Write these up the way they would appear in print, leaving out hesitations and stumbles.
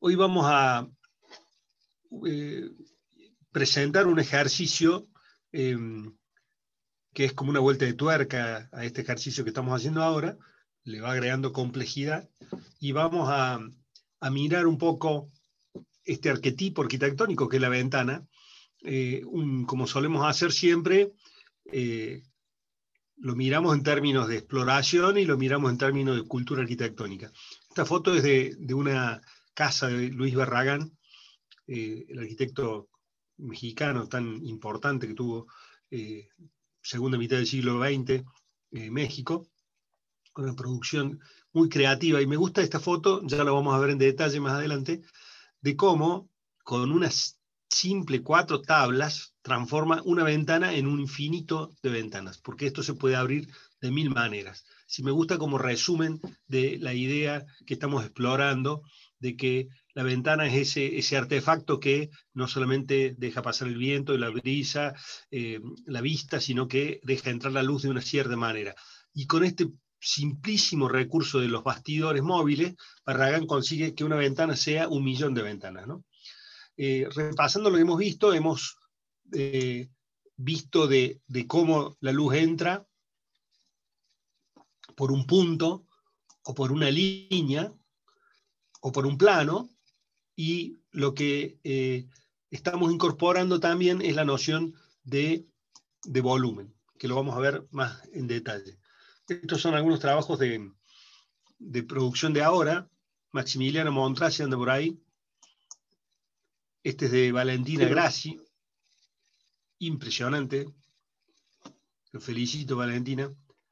Hoy vamos a presentar un ejercicio que es como una vuelta de tuerca a este ejercicio que estamos haciendo ahora, le va agregando complejidad, y vamos a mirar un poco este arquetipo arquitectónico que es la ventana, como solemos hacer siempre. Lo miramos en términos de exploración y lo miramos en términos de cultura arquitectónica. Esta foto es de una casa de Luis Barragán, el arquitecto mexicano tan importante que tuvo segunda mitad del siglo XX, México, con una producción muy creativa. Y me gusta esta foto, ya la vamos a ver en detalle más adelante, de cómo con unas simple 4 tablas transforma una ventana en un infinito de ventanas, porque esto se puede abrir de 1000 maneras. Si me gusta como resumen de la idea que estamos explorando, de que la ventana es ese artefacto que no solamente deja pasar el viento y la brisa, la vista, sino que deja entrar la luz de una cierta manera. Y con este simplísimo recurso de los bastidores móviles, Barragán consigue que una ventana sea 1.000.000 de ventanas, ¿no? Repasando lo que hemos visto de cómo la luz entra por un punto, o por una línea, o por un plano, y lo que estamos incorporando también es la noción de volumen, que lo vamos a ver más en detalle. Estos son algunos trabajos de producción de ahora. Maximiliano Montrasi anda por ahí. Este es de Valentina Grassi. Impresionante. Lo felicito, Valentina.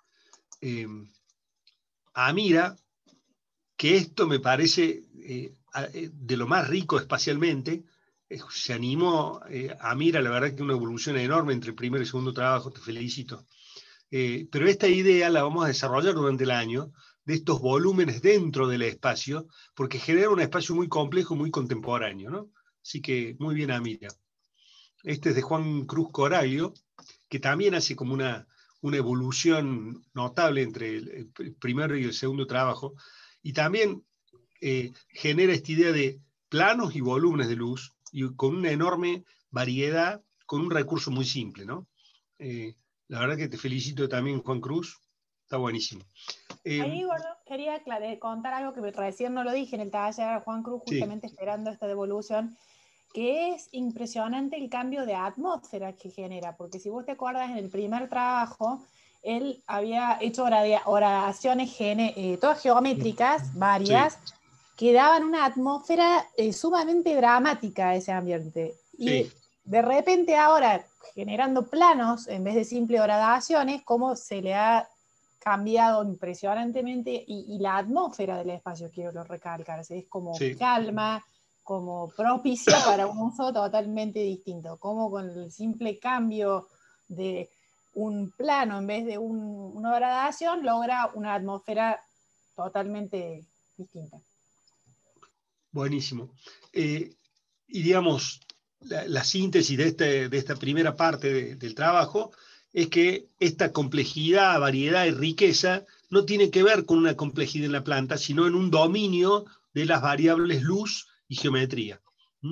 Amira, que esto me parece de lo más rico espacialmente. Se animó Amira, la verdad que una evolución enorme entre el primer y segundo trabajo, te felicito. Pero esta idea la vamos a desarrollar durante el año, de estos volúmenes dentro del espacio, porque genera un espacio muy complejo, muy contemporáneo, ¿no? Así que muy bien, Amira. Este es de Juan Cruz Coraglio, que también hace como una evolución notable entre el primero y el segundo trabajo, y también genera esta idea de planos y volúmenes de luz, y con una enorme variedad, con un recurso muy simple, ¿no? La verdad que te felicito también, Juan Cruz, está buenísimo. Ahí, Gordo, quería contar algo que recién no lo dije en el taller, Juan Cruz, justamente sí, esperando esta devolución, que es impresionante el cambio de atmósfera que genera, porque si vos te acuerdas, en el primer trabajo, él había hecho oraciones todas geométricas, varias, sí, que daban una atmósfera sumamente dramática a ese ambiente. Y sí, de repente ahora, generando planos, en vez de simples horadaciones, cómo se le ha cambiado impresionantemente, y la atmósfera del espacio, quiero recalcar, es como sí, calma, como propicia para un uso totalmente distinto, como con el simple cambio de un plano en vez de una gradación logra una atmósfera totalmente distinta. Buenísimo. Y digamos, la síntesis de esta primera parte del trabajo es que esta complejidad, variedad y riqueza no tiene que ver con una complejidad en la planta, sino en un dominio de las variables luz y geometría.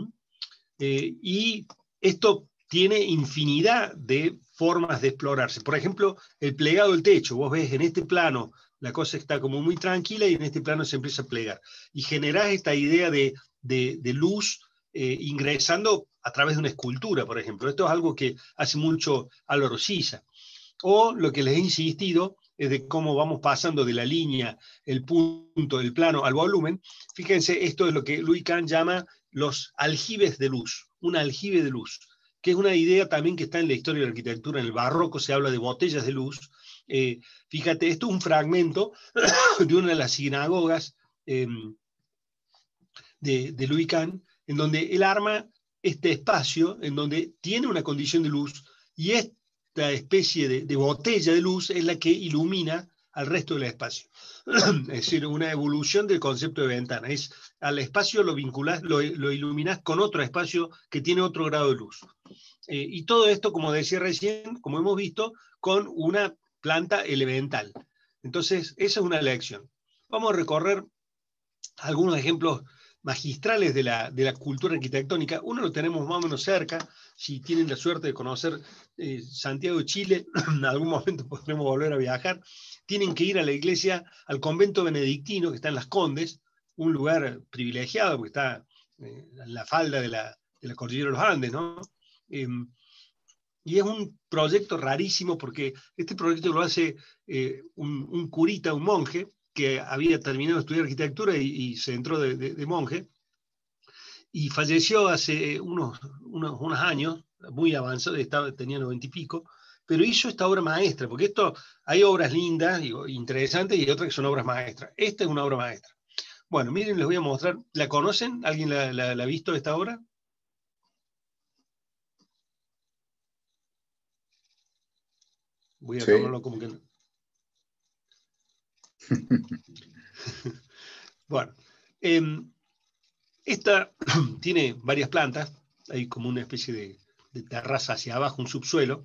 Y esto tiene infinidad de formas de explorarse. Por ejemplo, el plegado del techo. Vos ves en este plano la cosa está como muy tranquila, y en este plano se empieza a plegar. Y generás esta idea de luz ingresando a través de una escultura, por ejemplo. Esto es algo que hace mucho Álvaro Siza. O lo que les he insistido es de cómo vamos pasando de la línea, el punto, el plano, al volumen. Fíjense, esto es lo que Louis Kahn llama los aljibes de luz, un aljibe de luz, que es una idea también que está en la historia de la arquitectura. En el barroco se habla de botellas de luz. Fíjate, esto es un fragmento de una de las sinagogas de Louis Kahn, en donde él arma este espacio, en donde tiene una condición de luz, y esta especie de botella de luz es la que ilumina al resto del espacio. Es decir, una evolución del concepto de ventana. Es, al espacio lo vinculás, lo iluminás con otro espacio que tiene otro grado de luz. Y todo esto, como decía recién, como hemos visto, con una planta elemental. Entonces, esa es una lección. Vamos a recorrer algunos ejemplos magistrales de la cultura arquitectónica. Uno lo tenemos más o menos cerca, si tienen la suerte de conocer Santiago de Chile, en algún momento podremos volver a viajar, tienen que ir a la iglesia, al convento benedictino que está en Las Condes, un lugar privilegiado porque está en la falda de la cordillera de los Andes, ¿no? Y es un proyecto rarísimo porque este proyecto lo hace un curita, un monje, que había terminado de estudiar arquitectura y se entró de monje, y falleció hace unos años, muy avanzado, tenía 90 y pico, pero hizo esta obra maestra, porque hay obras lindas, digo, interesantes, y otras que son obras maestras. Esta es una obra maestra. Bueno, miren, les voy a mostrar. ¿La conocen? ¿Alguien la ha visto esta obra? Voy a tomarlo como que no. Bueno, esta tiene varias plantas, hay como una especie de terraza hacia abajo, un subsuelo,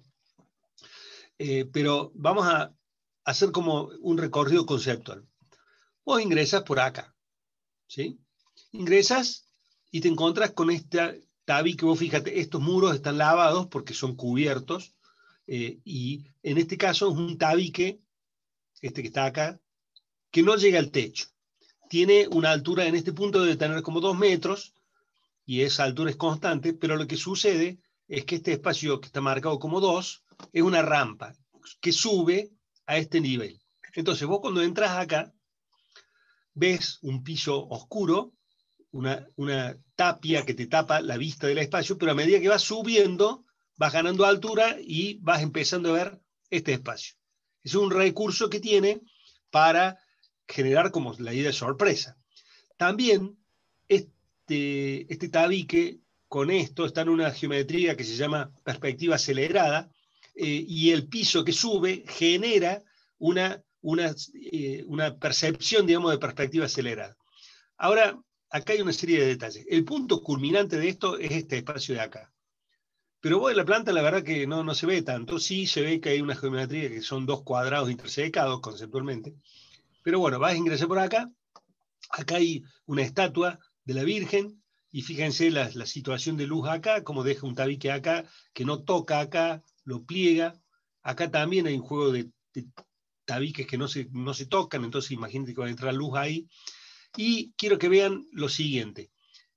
pero vamos a hacer como un recorrido conceptual. Vos ingresas por acá, ¿sí? Ingresas y te encontrás con esta tabique. Vos fíjate, estos muros están lavados porque son cubiertos, y en este caso es un tabique, este que está acá, que no llega al techo. Tiene una altura en este punto, debe tener como 2 metros, y esa altura es constante, pero lo que sucede es que este espacio que está marcado como 2 es una rampa que sube a este nivel. Entonces vos cuando entras acá, ves un piso oscuro, una tapia que te tapa la vista del espacio, pero a medida que vas subiendo, vas ganando altura y vas empezando a ver este espacio. Es un recurso que tiene para generar como la idea de sorpresa. También este tabique con esto está en una geometría que se llama perspectiva acelerada, y el piso que sube genera una percepción, digamos, de perspectiva acelerada. Ahora, acá hay una serie de detalles. El punto culminante de esto es este espacio de acá. Pero vos en la planta la verdad que no se ve tanto. Sí se ve que hay una geometría que son 2 cuadrados intersecados conceptualmente. Pero bueno, vas a ingresar por acá. Acá hay una estatua de la Virgen, y fíjense la situación de luz acá, como deja un tabique acá, que no toca acá, lo pliega. Acá también hay un juego de tabiques que no se tocan, entonces imagínate que va a entrar luz ahí. Y quiero que vean lo siguiente.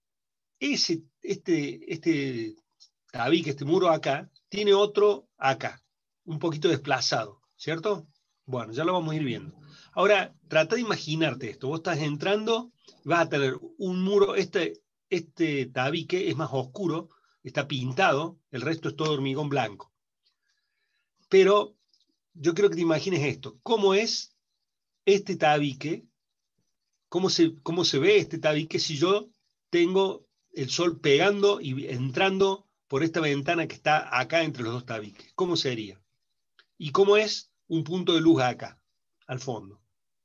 Este tabique, este muro acá, tiene otro acá, un poquito desplazado, ¿cierto? Bueno, ya lo vamos a ir viendo. Ahora, trata de imaginarte esto. Vos estás entrando, vas a tener un muro, este tabique es más oscuro, está pintado, el resto es todo hormigón blanco. Pero yo quiero que te imagines esto. ¿Cómo es este tabique? ¿Cómo se ve este tabique si yo tengo el sol pegando y entrando por esta ventana que está acá entre los 2 tabiques? ¿Cómo sería? ¿Y cómo es un punto de luz acá, al fondo?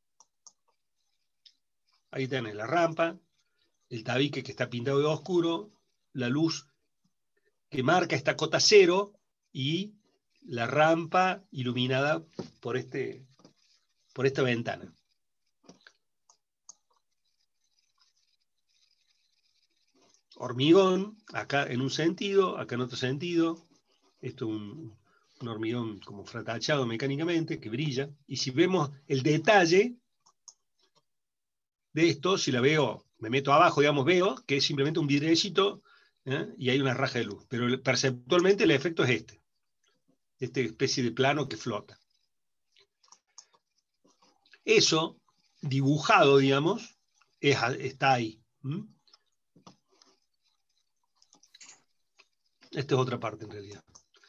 Ahí tenés la rampa, el tabique que está pintado de oscuro, la luz que marca esta cota cero y la rampa iluminada por esta ventana. Hormigón, acá en un sentido, acá en otro sentido. Esto es un hormigón como fratachado mecánicamente, que brilla. Y si vemos el detalle de esto, si la veo, me meto abajo, digamos, veo que es simplemente un vidriecito, y hay una raja de luz. Pero perceptualmente el efecto es esta especie de plano que flota. Eso, dibujado, digamos, está ahí. Esta es otra parte en realidad.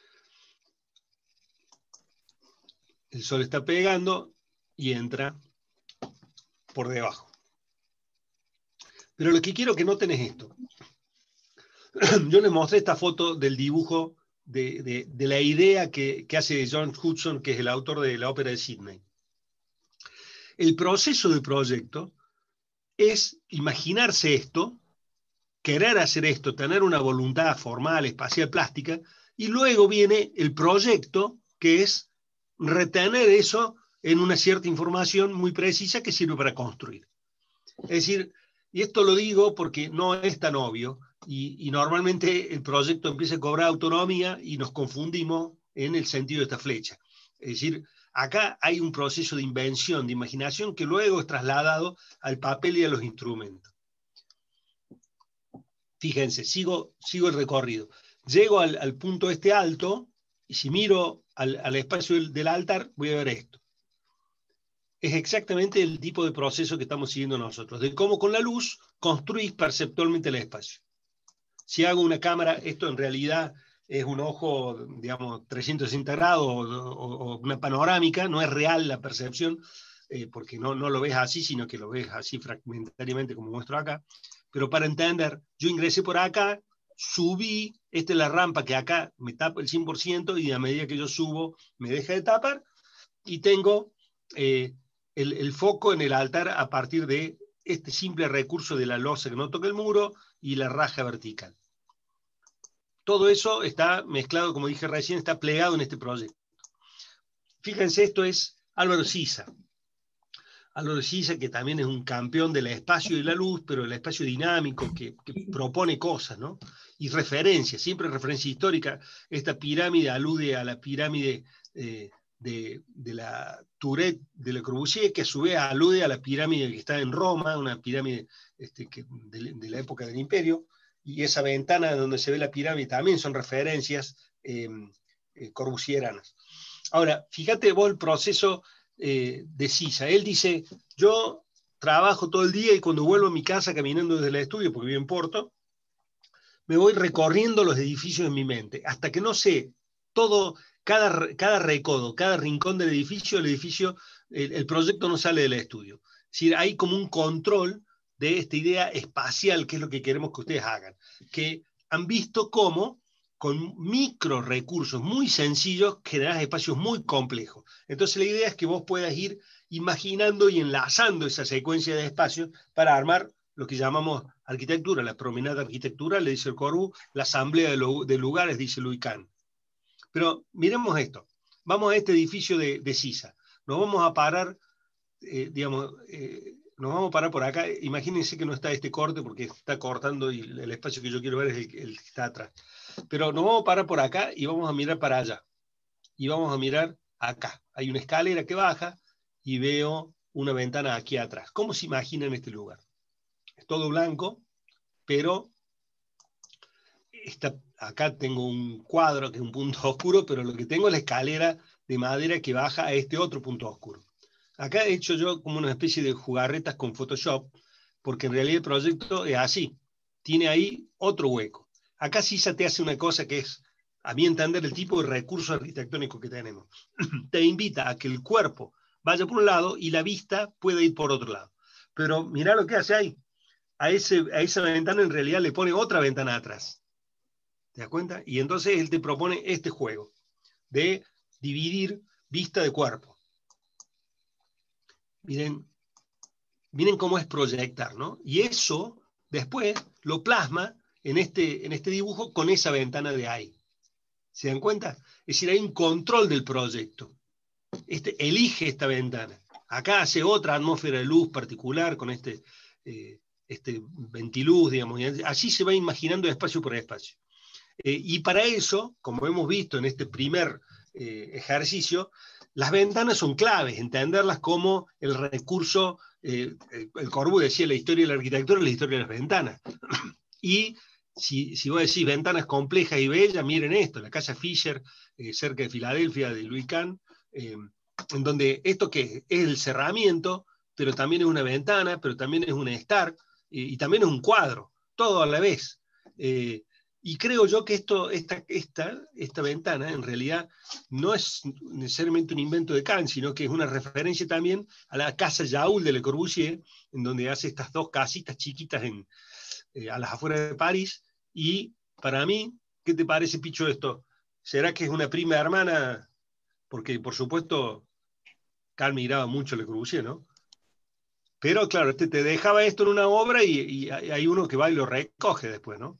El sol está pegando y entra por debajo. Pero lo que quiero que noten es esto. Yo les mostré esta foto del dibujo de la idea que hace John Hudson, que es el autor de la ópera de Sydney. El proceso del proyecto es imaginarse esto, querer hacer esto, tener una voluntad formal, espacial, plástica, y luego viene el proyecto, que es retener eso en una cierta información muy precisa que sirve para construir. Es decir, Y esto lo digo porque no es tan obvio, y normalmente el proyecto empieza a cobrar autonomía y nos confundimos en el sentido de esta flecha. Es decir, acá hay un proceso de invención, de imaginación, que luego es trasladado al papel y a los instrumentos. Fíjense, sigo el recorrido. Llego al punto este alto, y si miro al espacio del altar, voy a ver esto. Es exactamente el tipo de proceso que estamos siguiendo nosotros, de cómo con la luz construís perceptualmente el espacio. Si hago una cámara, esto en realidad es un ojo, digamos, 360 grados o una panorámica, no es real la percepción, porque no lo ves así, sino que lo ves así fragmentariamente como muestro acá. Pero para entender, yo ingresé por acá, subí, esta es la rampa que acá me tapa el 100% y a medida que yo subo me deja de tapar, y tengo el foco en el altar a partir de este simple recurso de la losa que no toca el muro y la raja vertical. Todo eso está mezclado, como dije recién, está plegado en este proyecto. Fíjense, esto es Álvaro Siza. Álvaro Siza, que también es un campeón del espacio y la luz, pero el espacio dinámico, que propone cosas, ¿no? Y referencia, siempre referencia histórica. Esta pirámide alude a la pirámide de la Tourette de Le Corbusier, que a su vez alude a la pirámide que está en Roma, una pirámide de la época del Imperio, y esa ventana donde se ve la pirámide también son referencias corbusieranas. Ahora, fíjate vos el proceso de Siza. Él dice, yo trabajo todo el día y cuando vuelvo a mi casa caminando desde el estudio, porque vivo en Porto, me voy recorriendo los edificios en mi mente, hasta que no sé todo, cada recodo, cada rincón del edificio, el proyecto no sale del estudio. Es decir, hay como un control de esta idea espacial, que es lo que queremos que ustedes hagan, que han visto cómo con micro recursos muy sencillos generás espacios muy complejos. Entonces la idea es que vos puedas ir imaginando y enlazando esa secuencia de espacios para armar lo que llamamos arquitectura, la promenada arquitectural, le dice el Corbu, la asamblea de lugares, dice Louis Kahn. Pero miremos esto, vamos a este edificio de Siza, nos vamos a parar, nos vamos a parar por acá. Imagínense que no está este corte porque está cortando y el espacio que yo quiero ver es el que está atrás. Pero nos vamos a parar por acá y vamos a mirar para allá. Y vamos a mirar acá. Hay una escalera que baja y veo una ventana aquí atrás. ¿Cómo se imaginan este lugar? Es todo blanco, pero acá tengo un cuadro que es un punto oscuro, pero lo que tengo es la escalera de madera que baja a este otro punto oscuro. Acá he hecho yo como una especie de jugarretas con Photoshop, porque en realidad el proyecto es así. Tiene ahí otro hueco. Acá Siza te hace una cosa que es, a mi entender, el tipo de recurso arquitectónico que tenemos. Te invita a que el cuerpo vaya por un lado y la vista pueda ir por otro lado. Pero mirá lo que hace ahí. A esa ventana en realidad le pone otra ventana atrás. ¿Te das cuenta? Y entonces él te propone este juego de dividir vista de cuerpo. Miren cómo es proyectar, ¿no? Y eso después lo plasma en este dibujo con esa ventana de ahí. ¿Se dan cuenta? Es decir, hay un control del proyecto. Elige esta ventana. Acá hace otra atmósfera de luz particular con este ventiluz, digamos. Y así se va imaginando espacio por espacio. Y para eso, como hemos visto en este primer ejercicio, las ventanas son claves, entenderlas como el recurso, el Corbu decía la historia de la arquitectura es la historia de las ventanas. Y si vos decís ventanas complejas y bellas, miren esto, la casa Fisher, cerca de Filadelfia, de Louis Kahn, en donde esto que es el cerramiento, pero también es una ventana, pero también es una Stark, y también es un cuadro, todo a la vez. Y creo yo que esta ventana en realidad no es necesariamente un invento de Kahn, sino que es una referencia también a la casa Jaoul de Le Corbusier, en donde hace estas dos casitas chiquitas a las afueras de París. Y para mí, ¿qué te parece, Picho, esto? ¿Será que es una prima hermana? Porque, por supuesto, Kahn miraba mucho Le Corbusier, ¿no? Pero, claro, te dejaba esto en una obra y hay uno que va y lo recoge después, ¿no?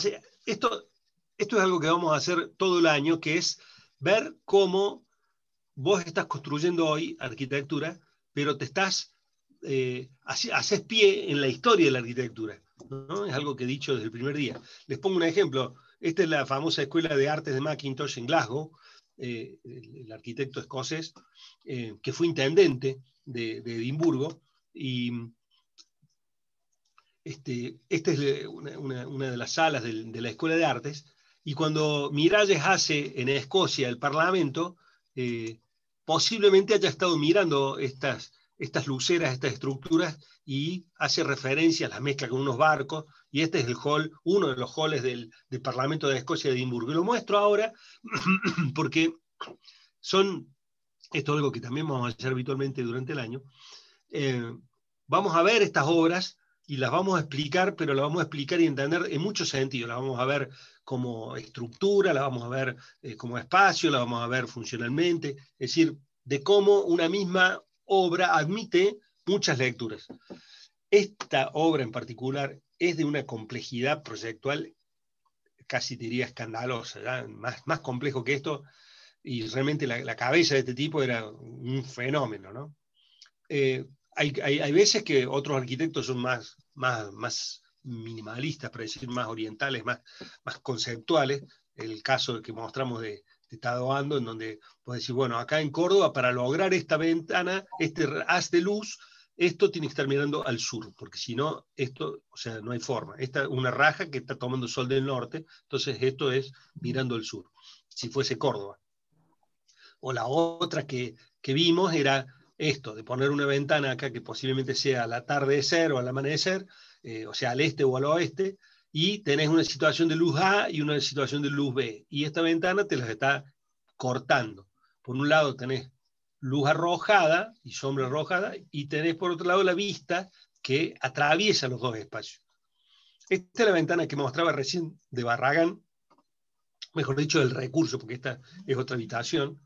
Esto es algo que vamos a hacer todo el año, que es ver cómo vos estás construyendo hoy arquitectura, pero te estás, haces pie en la historia de la arquitectura, ¿no? Es algo que he dicho desde el primer día. Les pongo un ejemplo. Esta es la famosa Escuela de Artes de Mackintosh en Glasgow, el arquitecto escocés, que fue intendente de Edimburgo, y esta es una de las salas de la Escuela de Artes, y cuando Miralles hace en Escocia el Parlamento, posiblemente haya estado mirando estas luceras, estas estructuras, y hace referencia a la mezcla con unos barcos, y este es el hall, uno de los halls del Parlamento de Escocia de Edimburgo. Y lo muestro ahora porque esto es algo que también vamos a hacer habitualmente durante el año. Vamos a ver estas obras y las vamos a explicar, pero las vamos a explicar y entender en muchos sentidos. Las vamos a ver como estructura, las vamos a ver como espacio, las vamos a ver funcionalmente, es decir, de cómo una misma obra admite muchas lecturas. Esta obra en particular es de una complejidad proyectual casi diría escandalosa, ¿ya? Más complejo que esto, y realmente la cabeza de este tipo era un fenómeno, ¿no? Hay veces que otros arquitectos son más minimalistas, para decir más orientales, más conceptuales. El caso que mostramos de Tado Ando, en donde puedes decir, bueno, acá en Córdoba, para lograr esta ventana, este haz de luz, esto tiene que estar mirando al sur, porque si no, esto, o sea, no hay forma. Esta es una raja que está tomando sol del norte, entonces esto es mirando al sur, si fuese Córdoba. O la otra que vimos era esto, de poner una ventana acá que posiblemente sea al atardecer o al amanecer, o sea, al este o al oeste, y tenés una situación de luz A y una situación de luz B, y esta ventana te las está cortando. Por un lado tenés luz arrojada y sombra arrojada, y tenés por otro lado la vista que atraviesa los dos espacios. Esta es la ventana que mostraba recién de Barragán, mejor dicho, del recurso, porque esta es otra habitación,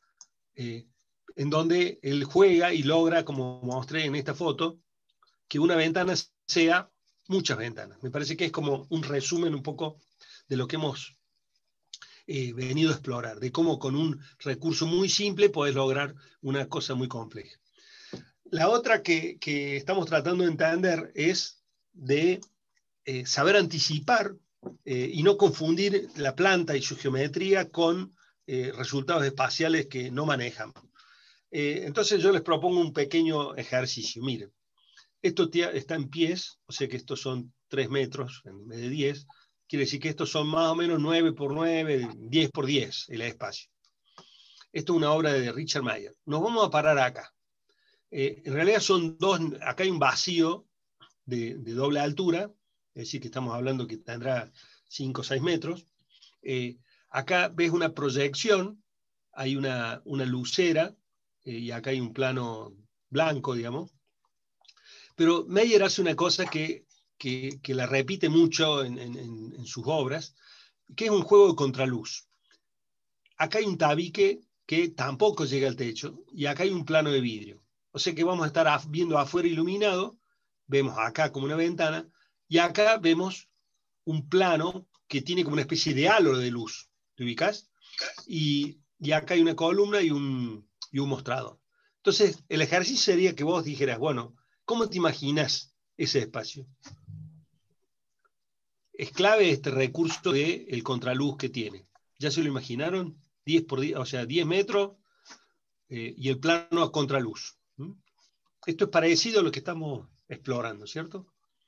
en donde él juega y logra, como mostré en esta foto, que una ventana sea muchas ventanas. Me parece que es como un resumen un poco de lo que hemos venido a explorar, de cómo con un recurso muy simple podés lograr una cosa muy compleja. La otra que estamos tratando de entender es de saber anticipar y no confundir la planta y su geometría con resultados espaciales que no manejan. Entonces yo les propongo un pequeño ejercicio. Miren, esto está en pies, o sea que estos son 3 metros en vez de 10. Quiere decir que estos son más o menos 9 por 9, 10 por 10 el espacio. Esto es una obra de Richard Mayer. Nos vamos a parar acá. En realidad son dos, acá hay un vacío de doble altura, es decir que estamos hablando que tendrá 5 o 6 metros. Acá ves una proyección, hay una lucera, y acá hay un plano blanco, digamos. Pero Mayer hace una cosa que la repite mucho en sus obras, que es un juego de contraluz. Acá hay un tabique que tampoco llega al techo, y acá hay un plano de vidrio. O sea que vamos a estar viendo afuera iluminado, vemos acá como una ventana, y acá vemos un plano que tiene como una especie de halo de luz. ¿Te ubicas? Y acá hay una columna y un mostrador. Entonces, el ejercicio sería que vos dijeras, bueno, ¿cómo te imaginas ese espacio? Es clave este recurso del contraluz que tiene. ¿Ya se lo imaginaron? 10 por 10, o sea, 10 metros y el plano a contraluz. Esto es parecido a lo que estamos explorando, ¿cierto?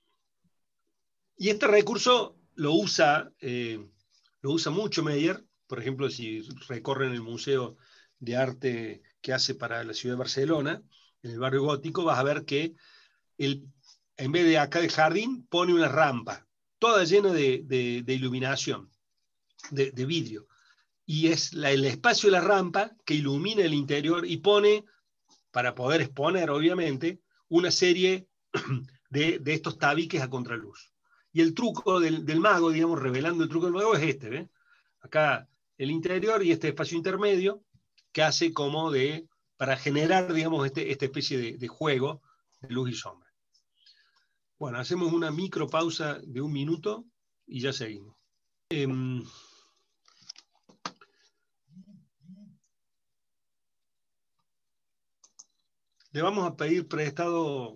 Y este recurso lo usa mucho Mayer. Por ejemplo, si recorren el Museo de Arte que hace para la ciudad de Barcelona, en el barrio gótico, vas a ver que en vez de acá el jardín, pone una rampa, toda llena de iluminación, de vidrio. Y es el espacio de la rampa que ilumina el interior y pone, para poder exponer, obviamente, una serie de estos tabiques a contraluz. Y el truco del mago, digamos, revelando el truco del mago, es este, ¿ves? Acá el interior y este espacio intermedio que hace como para generar, digamos, esta especie de juego de luz y sombra. Bueno, hacemos una micro pausa de 1 minuto y ya seguimos. Le vamos a pedir prestado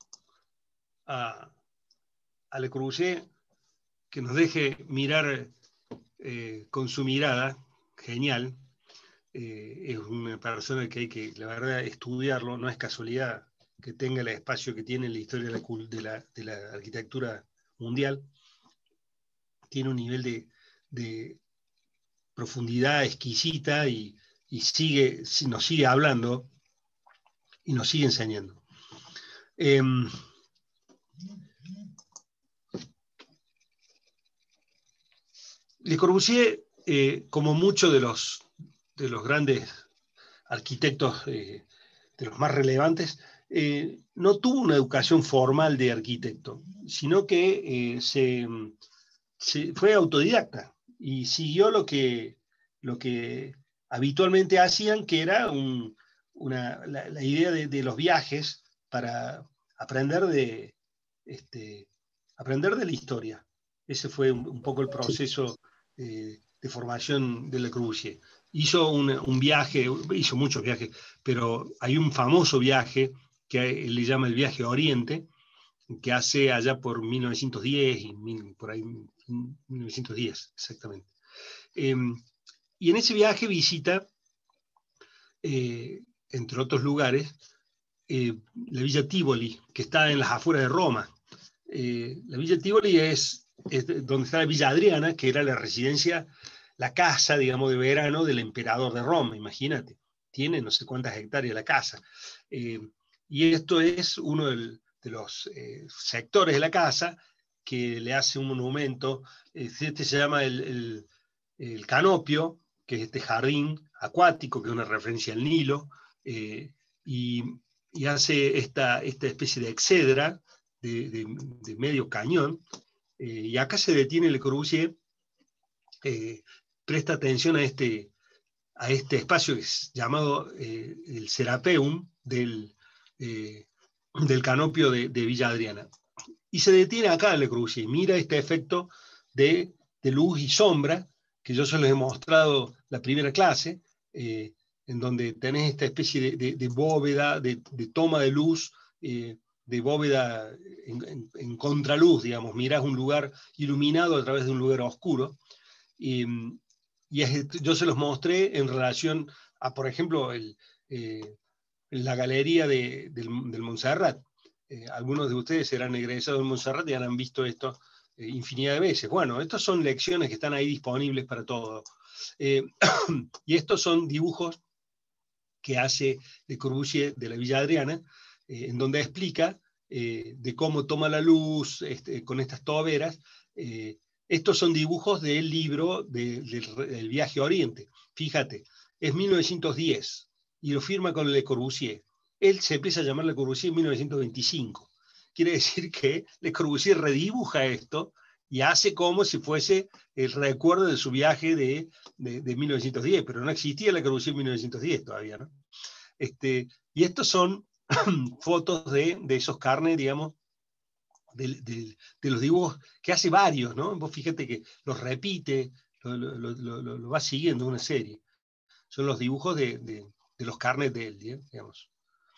a Le Corbusier que nos deje mirar con su mirada, genial. Es una persona que hay que, la verdad, estudiarlo. No es casualidad que tenga el espacio que tiene en la historia de la arquitectura mundial. Tiene un nivel de profundidad exquisita y nos sigue hablando y nos sigue enseñando. Le Corbusier, como muchos de los grandes arquitectos, de los más relevantes, no tuvo una educación formal de arquitecto, sino que fue autodidacta y siguió lo que habitualmente hacían, que era la idea de los viajes para aprender aprender de la historia. Ese fue un poco el proceso de formación de Le Corbusier. Hizo un viaje, hizo muchos viajes, pero hay un famoso viaje que él le llama el viaje a Oriente, que hace allá por 1910, por ahí 1910 exactamente. Y en ese viaje visita, entre otros lugares, la Villa Tivoli, que está en las afueras de Roma. La Villa Tivoli es donde está la Villa Adriana, que era la residencia, la casa, digamos, de verano del emperador de Roma, imagínate. Tiene no sé cuántas hectáreas la casa. Y esto es uno de los sectores de la casa que le hace un monumento. Este se llama el Canopio, que es este jardín acuático, que es una referencia al Nilo, y hace esta especie de exedra de medio cañón, y acá se detiene Le Corbusier, presta atención a este espacio que es llamado el Serapeum del Canopio de Villa Adriana. Y se detiene acá Le Corbusier, mira este efecto de luz y sombra, que yo se los he mostrado la primera clase, en donde tenés esta especie de bóveda, de toma de luz, de bóveda en contraluz, digamos, mirás un lugar iluminado a través de un lugar oscuro. Yo se los mostré en relación a, por ejemplo, la galería del Montserrat. Algunos de ustedes serán egresados del Montserrat y han visto esto infinidad de veces. Bueno, estas son lecciones que están ahí disponibles para todos. Y estos son dibujos que hace Le Corbusier de la Villa Adriana, en donde explica de cómo toma la luz con estas toberas. Estos son dibujos del libro del viaje a Oriente. Fíjate, es 1910 y lo firma con Le Corbusier. Él se empieza a llamar Le Corbusier en 1925. Quiere decir que Le Corbusier redibuja esto y hace como si fuese el recuerdo de su viaje de 1910, pero no existía Le Corbusier en 1910 todavía, ¿no? Y estos son fotos de esos carnes, digamos, de los dibujos, que hace varios, ¿no? Vos fíjate que los repite, lo va siguiendo una serie. Son los dibujos de los carnes de él, digamos.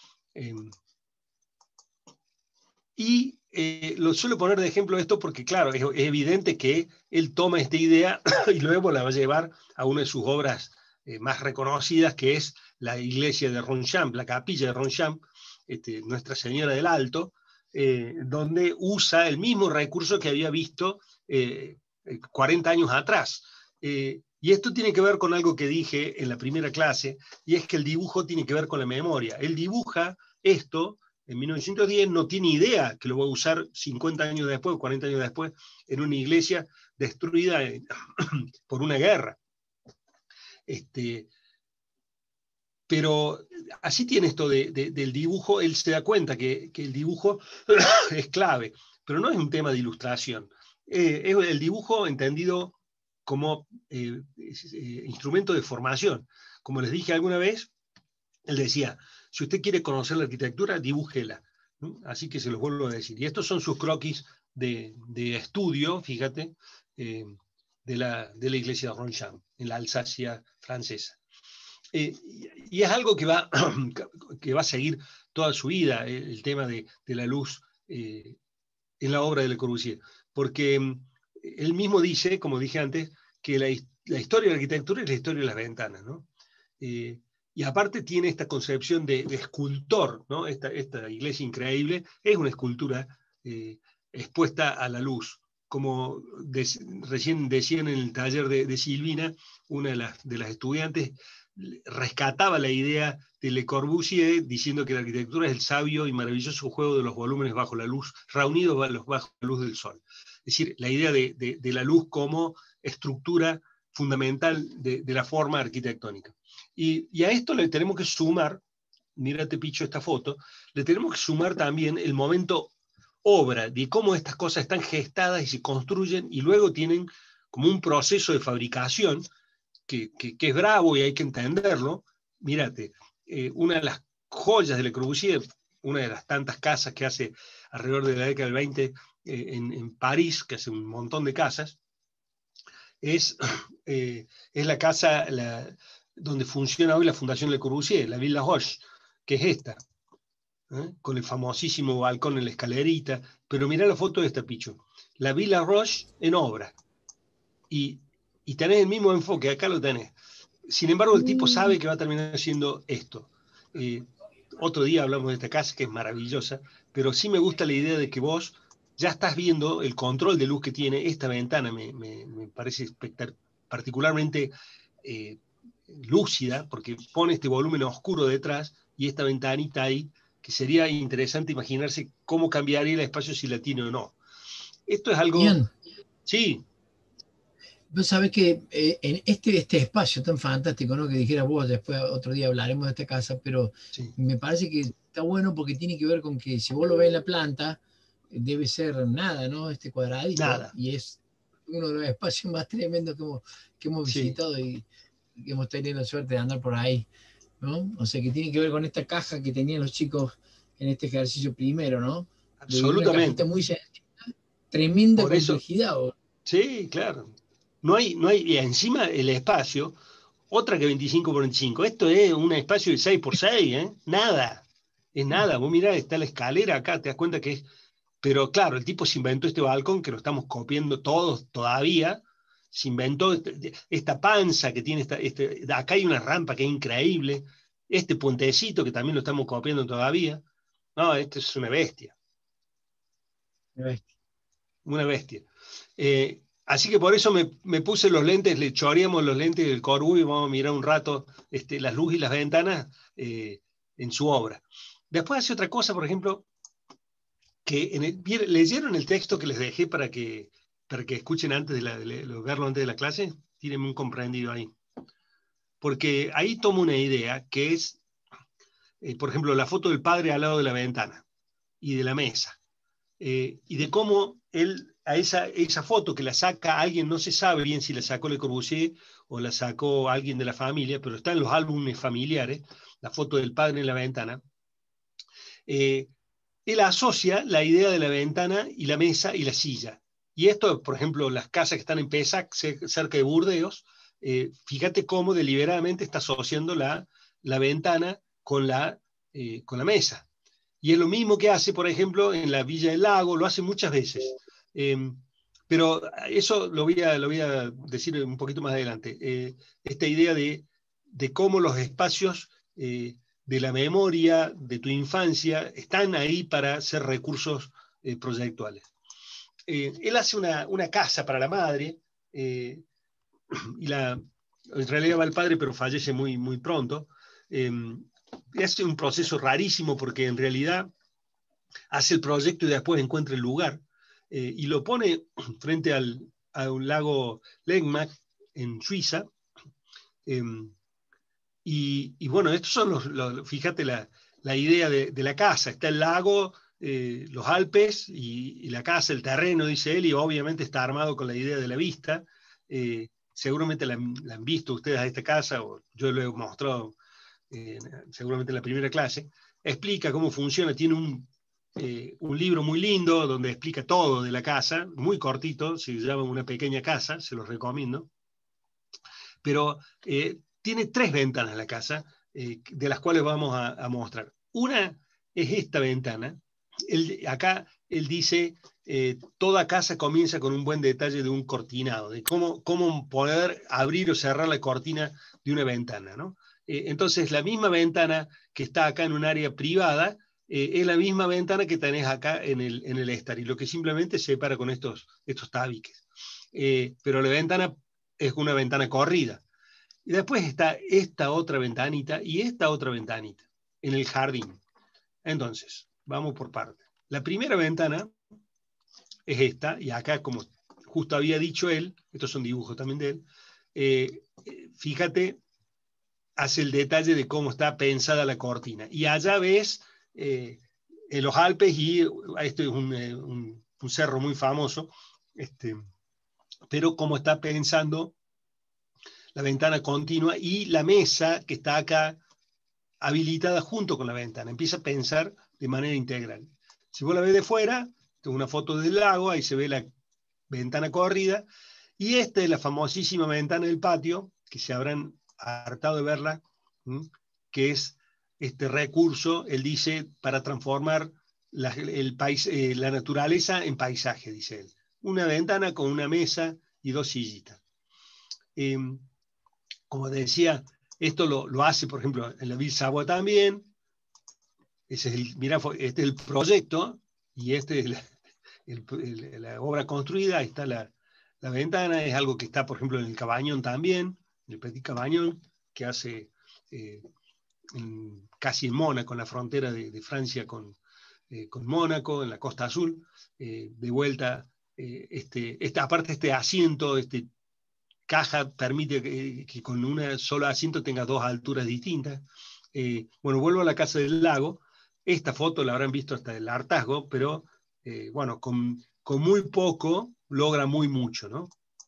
Y lo suelo poner de ejemplo esto porque, claro, es evidente que él toma esta idea y luego la va a llevar a una de sus obras más reconocidas, que es la iglesia de Ronchamp, la capilla de Ronchamp, Nuestra Señora del Alto, donde usa el mismo recurso que había visto 40 años atrás. Y esto tiene que ver con algo que dije en la primera clase, y es que el dibujo tiene que ver con la memoria. Él dibuja esto en 1910, no tiene idea que lo va a usar 50 años después, 40 años después, en una iglesia destruida por una guerra. Pero así tiene esto del dibujo. Él se da cuenta que el dibujo es clave, pero no es un tema de ilustración. Es el dibujo entendido como instrumento de formación. Como les dije alguna vez, él decía, si usted quiere conocer la arquitectura, dibújela. ¿No? Así que se los vuelvo a decir. Y estos son sus croquis de estudio, fíjate, de la iglesia de Ronchamp, en la Alsacia francesa. y es algo que va, que va a seguir toda su vida, el tema de la luz en la obra de Le Corbusier. Porque él mismo dice, como dije antes, que la historia de la arquitectura es la historia de las ventanas, ¿no? Y aparte tiene esta concepción de escultor, ¿no? Esta iglesia increíble es una escultura expuesta a la luz. Como recién decían en el taller de Silvina, una de las estudiantes rescataba la idea de Le Corbusier diciendo que la arquitectura es el sabio y maravilloso juego de los volúmenes bajo la luz, reunidos bajo la luz del sol. Es decir, la idea de la luz como estructura fundamental de la forma arquitectónica. Y a esto le tenemos que sumar, mírate Picho esta foto, le tenemos que sumar también el momento obra, de cómo estas cosas están gestadas y se construyen y luego tienen como un proceso de fabricación que es bravo y hay que entenderlo. Mírate, una de las joyas de Le Corbusier, una de las tantas casas que hace alrededor de la década del 20 en París, que hace un montón de casas, es la casa donde funciona hoy la Fundación Le Corbusier, la Villa Roche, que es esta, con el famosísimo balcón en la escalerita. Pero mirá la foto de esta, Picho. La Villa Roche en obra. Y tenés el mismo enfoque, acá lo tenés. Sin embargo, el tipo sabe que va a terminar siendo esto. Otro día hablamos de esta casa, que es maravillosa, pero sí me gusta la idea de que vos ya estás viendo el control de luz que tiene esta ventana. Me parece particularmente lúcida, porque pone este volumen oscuro detrás y esta ventanita ahí, que sería interesante imaginarse cómo cambiaría el espacio si la tiene o no. Esto es algo... Bien. Sí. Vos sabés que en este espacio tan fantástico, ¿no? Que dijeras vos, después otro día hablaremos de esta casa, pero sí, me parece que está bueno porque tiene que ver con que si vos lo ves en la planta, debe ser nada, ¿no? Este cuadradito. Nada. Y es uno de los espacios más tremendos que hemos visitado y que hemos tenido la suerte de andar por ahí, ¿no? O sea que tiene que ver con esta caja que tenían los chicos en este ejercicio primero, ¿no? Absolutamente. De una cajita muy sencilla, tremenda por eso, complejidad. Sí, claro. No hay, y encima el espacio, otra que 25 por 25. Esto es un espacio de 6 por 6, ¿eh? Nada. Es nada. Vos mirá, está la escalera acá, te das cuenta que es. Pero claro, el tipo se inventó este balcón que lo estamos copiando todos todavía. Se inventó esta panza que tiene acá hay una rampa que es increíble. Este puentecito que también lo estamos copiando todavía. No, esto es una bestia. Una bestia. Así que por eso me puse los lentes, le choreamos los lentes del Corbu y vamos a mirar un rato las luces y las ventanas en su obra. Después hace otra cosa, por ejemplo, que leyeron el texto que les dejé para que escuchen antes de verlo antes de la clase. Tírenme un comprendido ahí. Porque ahí tomo una idea que es, por ejemplo, la foto del padre al lado de la ventana y de la mesa. Y de cómo él, a esa foto que la saca alguien, no se sabe bien si la sacó Le Corbusier o la sacó alguien de la familia, pero está en los álbumes familiares, la foto del padre en la ventana. Él asocia la idea de la ventana y la mesa y la silla. Y esto, por ejemplo, las casas que están en Pésac, cerca de Burdeos, fíjate cómo deliberadamente está asociando la ventana con la mesa. Y es lo mismo que hace, por ejemplo, en la Villa del Lago, lo hace muchas veces. Pero eso lo voy a decir un poquito más adelante. Esta idea de cómo los espacios de la memoria de tu infancia están ahí para ser recursos proyectuales. Él hace una casa para la madre, y en realidad va el padre, pero fallece muy, muy pronto. Hace un proceso rarísimo porque en realidad hace el proyecto y después encuentra el lugar, y lo pone frente a un lago Legmac en Suiza. Y bueno, estos son fíjate la idea de la casa. Está el lago, los Alpes y la casa, el terreno, dice él, y obviamente está armado con la idea de la vista. Seguramente la han visto ustedes a esta casa, o yo lo he mostrado seguramente en la primera clase. Explica cómo funciona, tiene un libro muy lindo donde explica todo de la casa, muy cortito, se llama Una pequeña casa, se los recomiendo. Pero tiene 3 ventanas la casa, de las cuales vamos a mostrar. Una es esta ventana. Acá él dice, toda casa comienza con un buen detalle de un cortinado, de cómo poder abrir o cerrar la cortina de una ventana, ¿no? Entonces, la misma ventana que está acá en un área privada, es la misma ventana que tenés acá en el estar, y lo que simplemente se separa con estos tabiques. Pero la ventana es una ventana corrida. Y después está esta otra ventanita y esta otra ventanita en el jardín. Entonces, vamos por partes. La primera ventana es esta, y acá, como justo había dicho él, estos son dibujos también de él, fíjate, hace el detalle de cómo está pensada la cortina. Y allá ves en los Alpes, y esto es un cerro muy famoso, pero cómo está pensando la ventana continua y la mesa que está acá habilitada junto con la ventana. Empieza a pensar de manera integral. Si vos la ves de fuera, tengo una foto del lago, ahí se ve la ventana corrida, y esta es la famosísima ventana del patio, que se habrán hartado de verla, que es este recurso, él dice, para transformar la naturaleza en paisaje, dice él. Una ventana con una mesa y 2 sillitas. Como decía, esto lo hace, por ejemplo, en la Ville Savoie también. Mirá, este es el proyecto, y este es la obra construida. Ahí está la ventana. Es algo que está, por ejemplo, en el Cabañón también, en el Petit Cabañón, que hace casi en Mónaco, en la frontera de Francia con Mónaco, en la Costa Azul. De vuelta, aparte este asiento, caja permite que con un solo asiento tenga 2 alturas distintas. Bueno, vuelvo a la Casa del Lago. Esta foto la habrán visto hasta el hartazgo, pero bueno, con muy poco logra muy mucho, ¿no?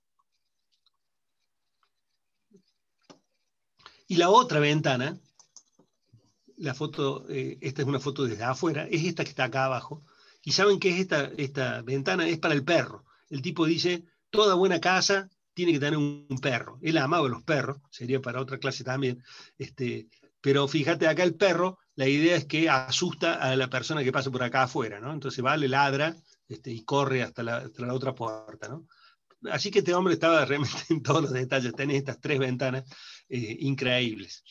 Y la otra ventana, la foto, esta es una foto desde afuera, es esta que está acá abajo. Y saben que es esta ventana es para el perro. El tipo dice, toda buena casa tiene que tener un perro. Él amaba a los perros, sería para otra clase también. Pero fíjate, acá el perro, la idea es que asusta a la persona que pasa por acá afuera, ¿no? Entonces va, le ladra y corre hasta la otra puerta, ¿no? Así que este hombre estaba realmente en todos los detalles. Tenés estas 3 ventanas increíbles.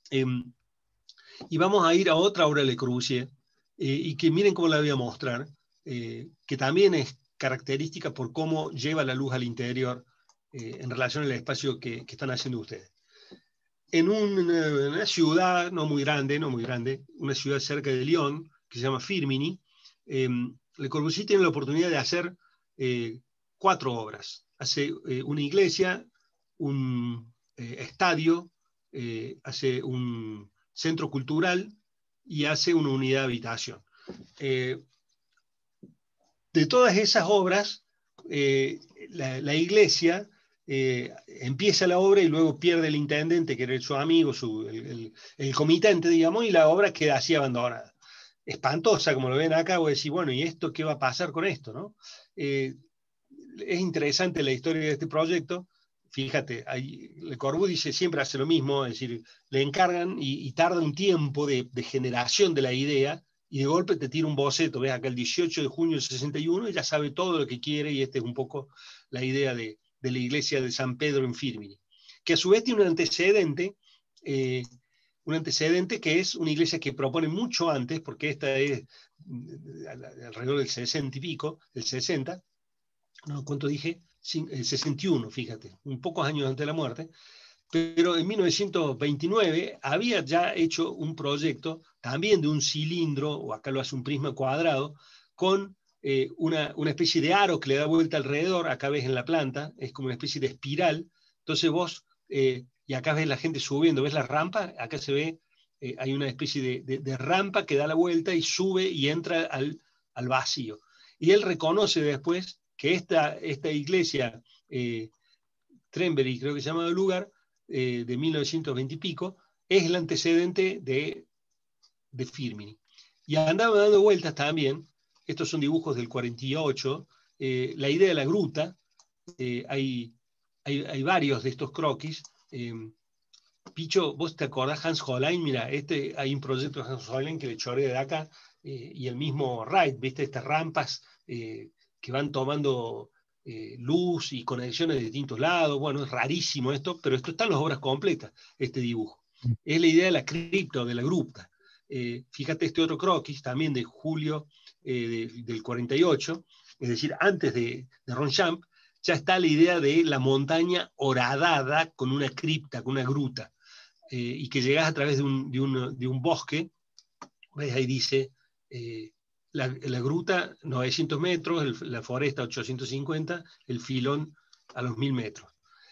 Y vamos a ir a otra obra de Le Corbusier, y que miren cómo la voy a mostrar, que también es característica por cómo lleva la luz al interior en relación al espacio que están haciendo ustedes. En una ciudad no muy grande, una ciudad cerca de Lyon, que se llama Firminy, Le Corbusier tiene la oportunidad de hacer 4 obras. Hace una iglesia, un estadio, hace un centro cultural y hace una unidad de habitación. De todas esas obras, la iglesia empieza la obra y luego pierde el intendente, que era su amigo, el comitente, digamos, y la obra queda así abandonada. Espantosa, como lo ven acá, voy a decir, bueno, ¿y esto qué va a pasar con esto, no? Es interesante la historia de este proyecto. Fíjate, Le Corbusier siempre hace lo mismo, es decir, le encargan y tarda un tiempo de generación de la idea, y de golpe te tira un boceto. Ves acá el 18 de junio del 61, y ya sabe todo lo que quiere, y esta es un poco la idea de la iglesia de San Pedro en Firminy, que a su vez tiene un antecedente que es una iglesia que propone mucho antes, porque esta es alrededor del 60 y pico, del 60, no, ¿cuánto dije? 61, fíjate, un pocos años antes de la muerte. Pero en 1929 había ya hecho un proyecto también de un cilindro, o acá lo hace un prisma cuadrado, con una especie de aro que le da vuelta alrededor. Acá ves en la planta, es como una especie de espiral. Entonces vos, y acá ves la gente subiendo, ves la rampa, acá se ve, hay una especie de rampa que da la vuelta y sube y entra al vacío. Y él reconoce después que esta iglesia, Trenberry, creo que se llama el lugar, de 1920 y pico, es el antecedente de Firminy. Y andaba dando vueltas también, estos son dibujos del 48, la idea de la gruta. Hay varios de estos croquis. Picho, ¿vos te acordás Hans Hollein? Mira, hay un proyecto de Hans Hollein que le chorea de acá, y el mismo Wright, ¿viste? Estas rampas que van tomando luz y conexiones de distintos lados. Bueno, es rarísimo esto, pero esto está en las obras completas, este dibujo. Es la idea de la cripta, de la gruta. Fíjate este otro croquis, también de julio del 48, es decir, antes de Ronchamp, ya está la idea de la montaña horadada con una cripta, con una gruta, y que llegás a través de un bosque. ¿Ves? Ahí dice la gruta 900 metros, la foresta 850, el filón a los 1000 metros.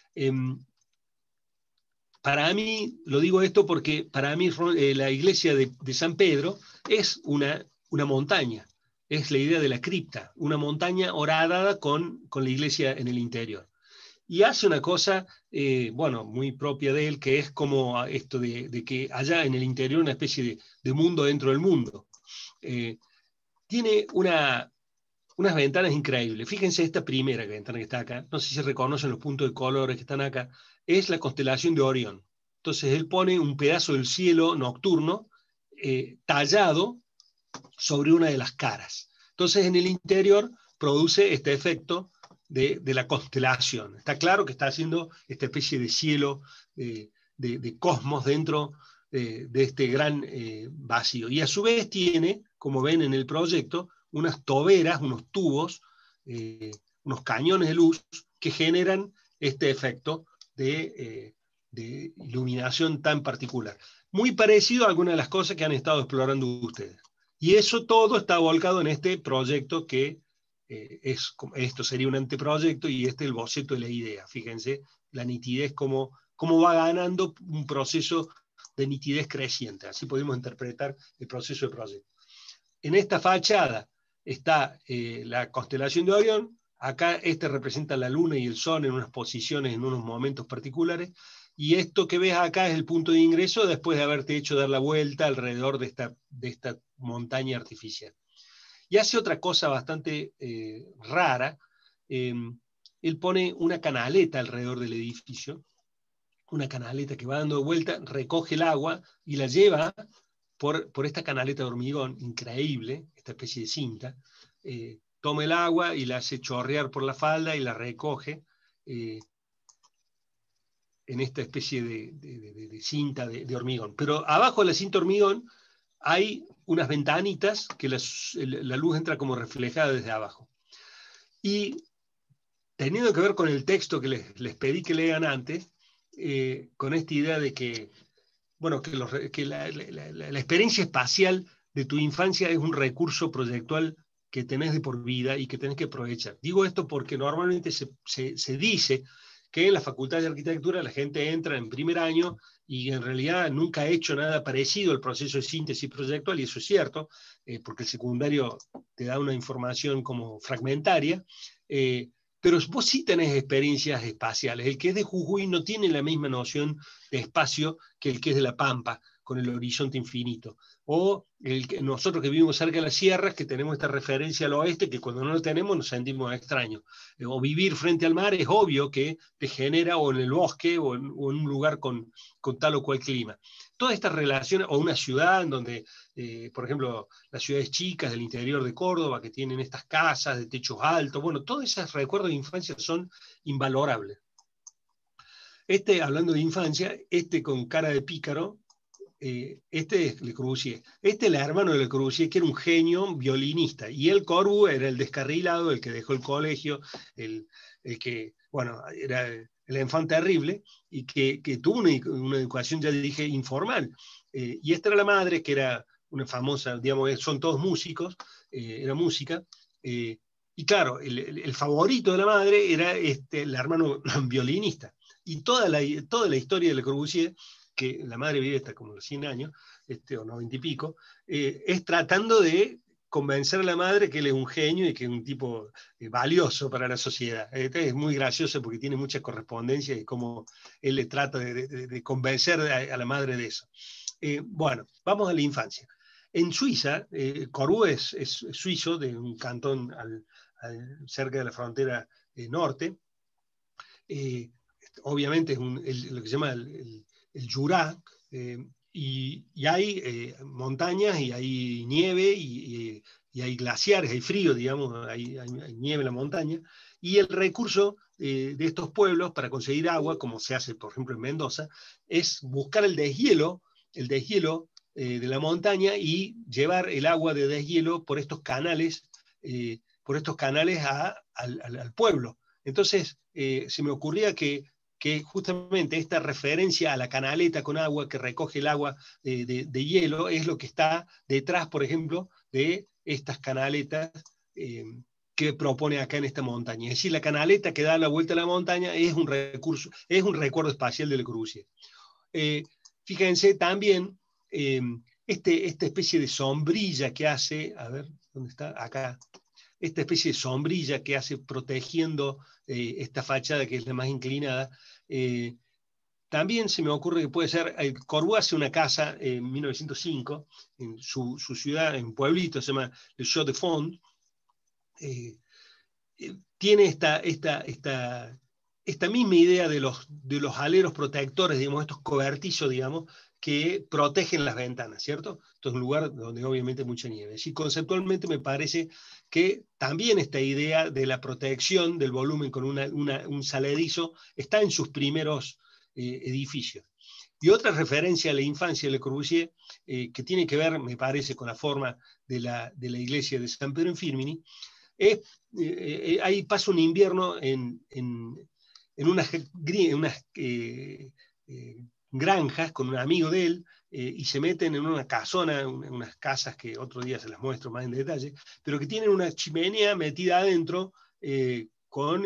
Para mí, lo digo esto porque para mí la iglesia de San Pedro es una montaña, es la idea de la cripta, una montaña horadada con la iglesia en el interior. Y hace una cosa, bueno, muy propia de él, que es como esto de que allá en el interior una especie de mundo dentro del mundo. Tiene unas ventanas increíbles. Fíjense esta primera ventana que está acá, no sé si se reconocen los puntos de colores que están acá, es la constelación de Orión. Entonces él pone un pedazo del cielo nocturno tallado sobre una de las caras. Entonces en el interior produce este efecto de la constelación. Está claro que está haciendo esta especie de cielo, de cosmos dentro de este gran vacío. Y a su vez tiene, como ven en el proyecto, unas toberas, unos tubos, unos cañones de luz que generan este efecto de iluminación tan particular. Muy parecido a algunas de las cosas que han estado explorando ustedes. Y eso todo está volcado en este proyecto que esto sería un anteproyecto y este el boceto de la idea. Fíjense la nitidez, cómo va ganando un proceso de nitidez creciente. Así podemos interpretar el proceso de proyecto. En esta fachada está la constelación de Orión. Acá representa la luna y el sol en unas posiciones, en unos momentos particulares. Y esto que ves acá es el punto de ingreso después de haberte hecho dar la vuelta alrededor de esta montaña artificial. Y hace otra cosa bastante rara. Él pone una canaleta alrededor del edificio, una canaleta que va dando vuelta, recoge el agua y la lleva por esta canaleta de hormigón increíble, esta especie de cinta. Toma el agua y la hace chorrear por la falda y la recoge en esta especie de cinta de hormigón. Pero abajo de la cinta de hormigón hay unas ventanitas que la luz entra como reflejada desde abajo. Y teniendo que ver con el texto que les pedí que lean antes, con esta idea de que, bueno, que la experiencia espacial de tu infancia es un recurso proyectual que tenés de por vida y que tenés que aprovechar. Digo esto porque normalmente se dice que en la Facultad de Arquitectura la gente entra en primer año y en realidad nunca ha hecho nada parecido al proceso de síntesis proyectual, y eso es cierto, porque el secundario te da una información como fragmentaria, pero vos sí tenés experiencias espaciales. El que es de Jujuy no tiene la misma noción de espacio que el que es de La Pampa, con el horizonte infinito. O nosotros que vivimos cerca de las sierras, que tenemos esta referencia al oeste, que cuando no lo tenemos nos sentimos extraños. O vivir frente al mar es obvio que te genera, o en el bosque, o en un lugar con tal o cual clima. Todas estas relaciones, o una ciudad en donde, por ejemplo, las ciudades chicas del interior de Córdoba, que tienen estas casas de techos altos, bueno, todos esos recuerdos de infancia son invalorables. Hablando de infancia, con cara de pícaro, este es Le Corbusier. Este es el hermano de Le Corbusier, que era un genio violinista, y el Corbu era el descarrilado, el que dejó el colegio, el que, bueno, era el enfant terrible, y que tuvo una educación, ya dije, informal. Y esta era la madre, que era una famosa, digamos, son todos músicos, era música, y claro, el favorito de la madre era el hermano violinista. Y toda la historia de Le Corbusier, que la madre vive hasta como los 100 años, o 90 y pico, es tratando de convencer a la madre que él es un genio y que es un tipo valioso para la sociedad. Es muy gracioso porque tiene mucha correspondencia y cómo él le trata de convencer a la madre de eso. Bueno, vamos a la infancia. En Suiza, Corbu es suizo, de un cantón cerca de la frontera norte. Obviamente es lo que se llama el Jura, y hay montañas y hay nieve y hay glaciares, hay frío, digamos, hay nieve en la montaña, y el recurso de estos pueblos para conseguir agua, como se hace, por ejemplo, en Mendoza, es buscar el deshielo de la montaña y llevar el agua de deshielo por estos canales al pueblo. Entonces, se me ocurría que justamente esta referencia a la canaleta con agua que recoge el agua de hielo es lo que está detrás, por ejemplo, de estas canaletas que propone acá en esta montaña. Es decir, la canaleta que da la vuelta a la montaña es un recurso, es un recuerdo espacial de Le Corbusier. Fíjense también esta especie de sombrilla que hace, a ver, ¿dónde está? Acá. Esta especie de sombrilla que hace protegiendo esta fachada que es la más inclinada. También se me ocurre que puede ser, Corbu hace una casa en 1905, en su ciudad, en un pueblito, se llama Le Chaux de Fonds. Tiene esta misma idea de los aleros protectores, digamos, estos cobertizos, digamos, que protegen las ventanas, ¿cierto? Esto es un lugar donde obviamente hay mucha nieve. Y conceptualmente me parece que también esta idea de la protección del volumen con un saledizo está en sus primeros edificios. Y otra referencia a la infancia de Le Corbusier, que tiene que ver, me parece, con la forma de la iglesia de San Pedro in Firmini, ahí pasa un invierno en unas granjas con un amigo de él, y se meten en una casona, en unas casas que otro día se las muestro más en detalle, pero que tienen una chimenea metida adentro con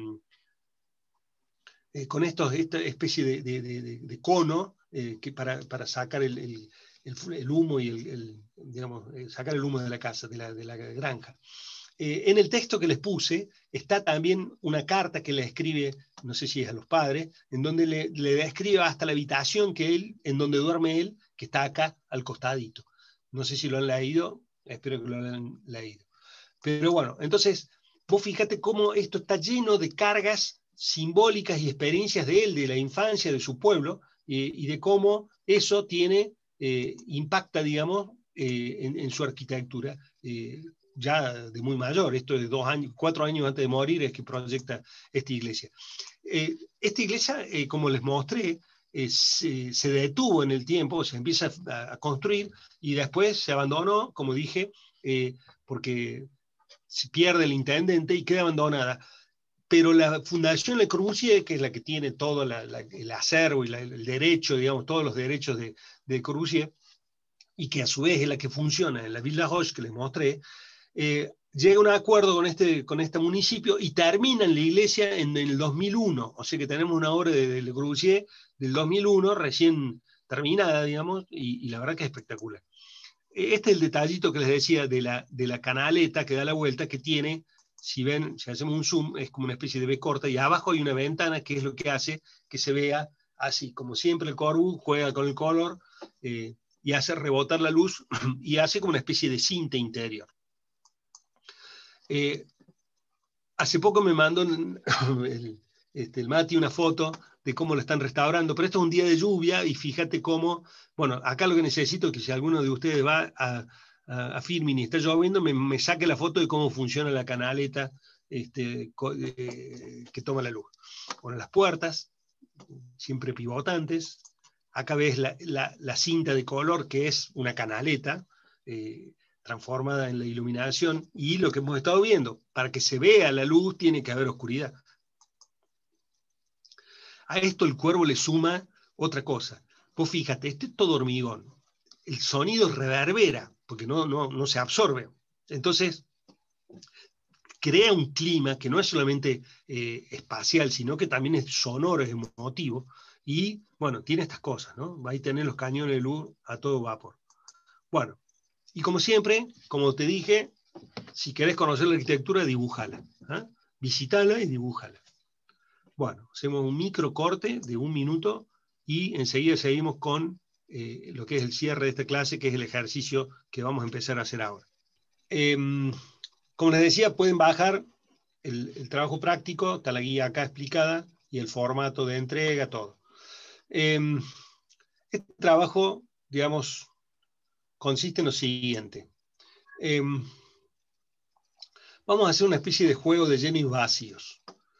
esta especie de cono que para sacar el humo y digamos, sacar el humo de la casa, de la granja. En el texto que les puse está también una carta que le escribe, no sé si es a los padres, en donde le describe hasta la habitación en donde duerme él, que está acá al costadito. No sé si lo han leído, espero que lo hayan leído. Pero bueno, entonces, vos fíjate cómo esto está lleno de cargas simbólicas y experiencias de él, de la infancia, de su pueblo, y de cómo eso impacta, digamos, en su arquitectura. Ya de muy mayor, esto de 4 años antes de morir es que proyecta esta iglesia. Esta iglesia, como les mostré, se detuvo en el tiempo, se empieza a construir y después se abandonó, como dije, porque se pierde el intendente y queda abandonada. Pero la Fundación Le Corbusier, que es la que tiene todo el acervo y el derecho, digamos, todos los derechos de Corbusier, y que a su vez es la que funciona en la Ville Roche que les mostré, llega a un acuerdo con este municipio y termina en la iglesia en el 2001. O sea que tenemos una obra de Le Corbusier del 2001, recién terminada, digamos, y la verdad que es espectacular. Este es el detallito que les decía de la canaleta que da la vuelta, que tiene, si hacemos un zoom, es como una especie de B corta, y abajo hay una ventana que es lo que hace que se vea así. Como siempre, el Corbu juega con el color y hace rebotar la luz y hace como una especie de cinta interior. Hace poco me mandó el Mati una foto de cómo lo están restaurando, pero esto es un día de lluvia y fíjate cómo, bueno, acá lo que necesito es que si alguno de ustedes va a Firmini y está lloviendo, me saque la foto de cómo funciona la canaleta que toma la luz. Bueno, las puertas, siempre pivotantes, acá ves la cinta de color que es una canaleta, transformada en la iluminación, y lo que hemos estado viendo, para que se vea la luz tiene que haber oscuridad. A esto el Cuervo le suma otra cosa. Vos fíjate, este es todo hormigón. El sonido reverbera, porque no se absorbe. Entonces, crea un clima que no es solamente espacial, sino que también es sonoro, es emotivo, y bueno, tiene estas cosas, ¿no? Va a tener los cañones de luz a todo vapor. Bueno, y como siempre, como te dije, si querés conocer la arquitectura, dibújala. Visítala y dibújala. Bueno, hacemos un micro corte de 1 minuto y enseguida seguimos con lo que es el cierre de esta clase, que es el ejercicio que vamos a empezar a hacer ahora. Como les decía, pueden bajar el trabajo práctico, está la guía acá explicada, y el formato de entrega, todo. Este trabajo, digamos, consiste en lo siguiente. Vamos a hacer una especie de juego de llenos y vacíos.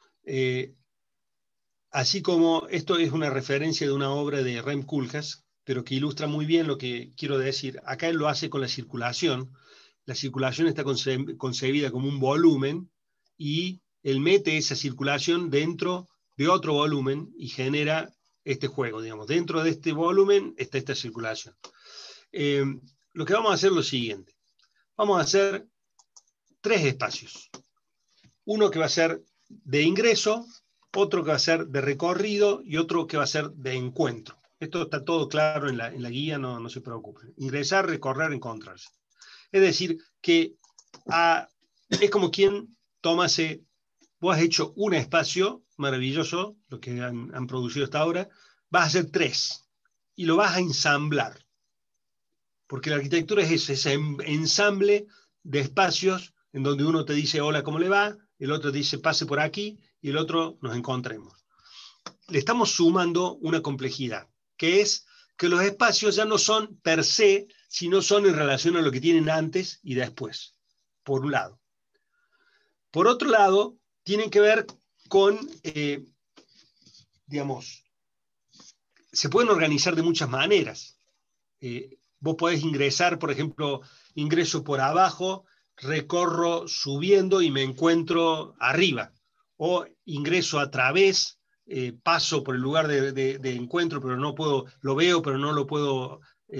Así como esto es una referencia de una obra de Rem Koolhaas, pero que ilustra muy bien lo que quiero decir. Acá él lo hace con la circulación. La circulación está concebida como un volumen y él mete esa circulación dentro de otro volumen y genera este juego, digamos. Dentro de este volumen está esta circulación. Lo que vamos a hacer es lo siguiente. Vamos a hacer 3 espacios. Uno que va a ser de ingreso, otro que va a ser de recorrido y otro que va a ser de encuentro. Esto está todo claro en la guía, no se preocupen. Ingresar, recorrer, encontrarse. Es decir, que es como quien vos has hecho un espacio maravilloso, lo que han producido hasta ahora, vas a hacer 3 y lo vas a ensamblar. Porque la arquitectura es ese ensamble de espacios en donde uno te dice hola, ¿cómo le va? El otro te dice pase por aquí y el otro nos encontremos. Le estamos sumando una complejidad, que es que los espacios ya no son per se, sino son en relación a lo que tienen antes y después, por un lado. Por otro lado, tienen que ver con, digamos, se pueden organizar de muchas maneras. Vos podés ingresar, por ejemplo, ingreso por abajo, recorro subiendo y me encuentro arriba. O ingreso a través, paso por el lugar de encuentro, pero no puedo, lo veo, pero no lo puedo